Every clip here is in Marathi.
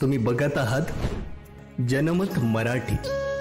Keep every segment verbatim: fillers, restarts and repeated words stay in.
तुम्ही बघत आहात जनमत मराठी।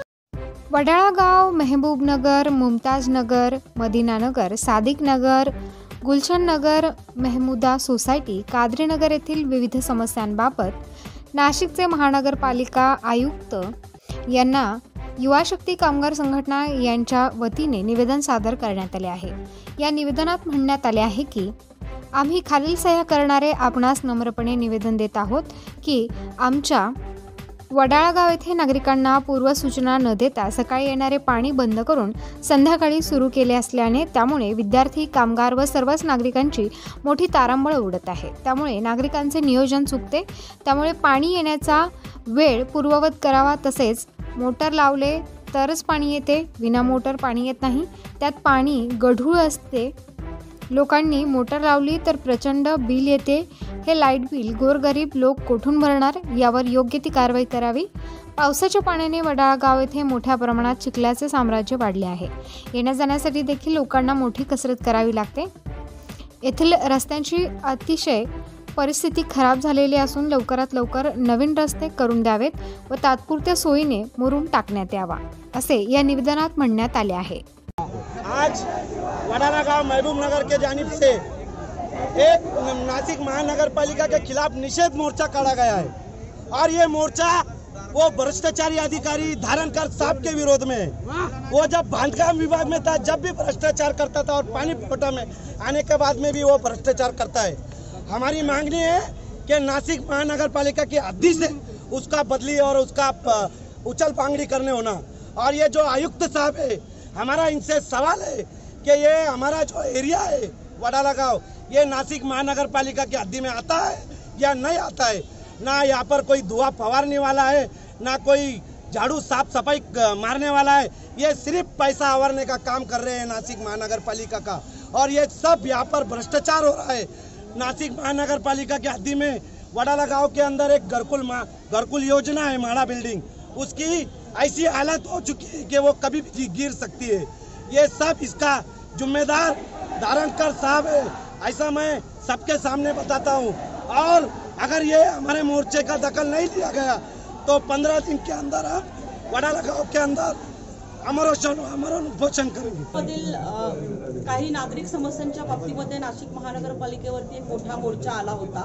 वडाळा गाव, मेहबूब नगर, मुमताज नगर, मदीना नगर, सादिक नगर, गुलशन नगर, मेहमुदा सोसायटी, कादरी नगर येथील विविध समस्यांबाबत नाशिकचे महानगरपालिका आयुक्त यांना युवा शक्ती कामगार संघटना यांच्या वतीने निवेदन सादर करण्यात आले आहे। या निवेदनात म्हणण्यात आले आहे की आम्ही खालील सह्या करणारे आपणास नम्रपणे निवेदन देत आहोत की आमच्या वडाळा गाव येथे नागरिकांना पूर्वसूचना न देता सकाळी येणारे पाणी बंद करून संध्याकाळी सुरू केले असल्याने त्यामुळे विद्यार्थी, कामगार व सर्वच नागरिकांची मोठी तारांबळ उडत आहे। त्यामुळे नागरिकांचे नियोजन चुकते। त्यामुळे पाणी येण्याचा वेळ पूर्ववत करावा। तसेच मोटर लावले तरच पाणी येते, विना मोटर पाणी येत नाही। त्यात पाणी गढूळ असते। लोकांनी मोटर लावली तर प्रचंड बिल येते। हे लाईट बिल गोरगरीब लोक कोठून भरणार, यावर योग्य ती कारवाई करावी। पावसाच्या पाण्याने वडाळा गाव येथे मोठ्या प्रमाणात चिखलाचे साम्राज्य वाढले आहे। येण्या जाण्यासाठी देखील लोकांना मोठी कसरत करावी लागते। येथील रस्त्यांची अतिशय परिस्थिती खराब झालेली असून लवकरात लवकर नवीन रस्ते करून द्यावेत व तात्पुरत्या सोयीने मुरुम टाकण्यात यावा, असे या निवेदनात म्हणण्यात आले आहे। आज वडाला गांव महबूब नगर के जानिब से एक नासिक महानगर पालिका के खिलाफ निषेध मोर्चा काढ़ा गया है और ये मोर्चा वो भ्रष्टाचारी अधिकारी धारणकर साहब के विरोध में है। वो जब बांधकाम विभाग में था जब भी भ्रष्टाचार करता था और पानी पुरवठा में आने के बाद में भी वो भ्रष्टाचार करता है। हमारी मांगनी है कि नासिक महानगर पालिका की हद्दी से उसका बदली और उसका उछल पांगड़ी करने होना। और ये जो आयुक्त साहब है, हमारा इनसे सवाल है कि ये हमारा जो एरिया है वडाला गांव, ये नासिक महानगर पालिका की हद्दी में आता है या नहीं आता है। ना यहाँ पर कोई धुआं फवारने वाला है, ना कोई झाड़ू साफ सफाई मारने वाला है। ये सिर्फ पैसा आवारने का काम कर रहे हैं नासिक महानगर पालिका का। और ये सब यहाँ पर भ्रष्टाचार हो रहा है। नासिक महानगर पालिका की हद्दी में वडाला गांव के अंदर एक घरकुल घरकुल योजना है, माड़ा बिल्डिंग, उसकी ऐसी हालत हो चुकी है कि वो कभी भी गिर सकती है। ये सब इसका जिम्मेदार धारणकर साहब है, ऐसा मैं सबके सामने बताता हूँ। और अगर ये हमारे मोर्चे का दखल नहीं लिया गया तो पंद्रह दिन के अंदर हम वडाला गांव के अंदर अमरोशन अमरण उपोषण करेंगे। काही नागरिक समस्यांच्या बाबतीमध्ये नाशिक महानगरपालिकेवरती एक मोठा मोर्चा आला होता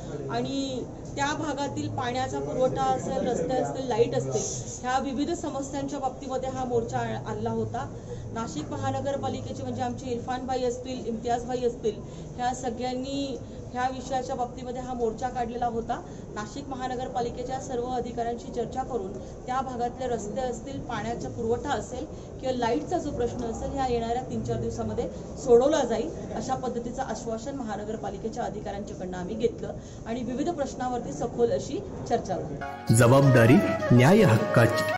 आणि त्या भागातील पाण्याचा पुरवठा असेल, रस्ते असतील, लाईट असतील, ह्या विविध समस्यांच्या बाबतीमध्ये हा मोर्चा आणला होता। नाशिक महानगरपालिकेचे म्हणजे आमचे इरफान भाई असतील, इम्तियाज भाई असतील, ह्या सगळ्यांनी ह्या विषयाच्या बाबतीमध्ये हा मोर्चा काढलेला होता। नाशिक महानगरपालिकेच्या सर्व अधिकाऱ्यांशी चर्चा करून त्या भागातले रस्ते असतील, पाण्याचा पुरवठा असेल किंवा लाईटचा जो प्रश्न असेल, ह्या येणाऱ्या तीन चार दिवसामध्ये सोडवला जाईल, अशा पद्धतीचं आश्वासन महानगरपालिकेच्या अधिकाऱ्यांच्याकडून आम्ही घेतलं आणि विविध प्रश्नावरती सखोल अशी चर्चा झाली। जबाबदारी न्याय हक्काची।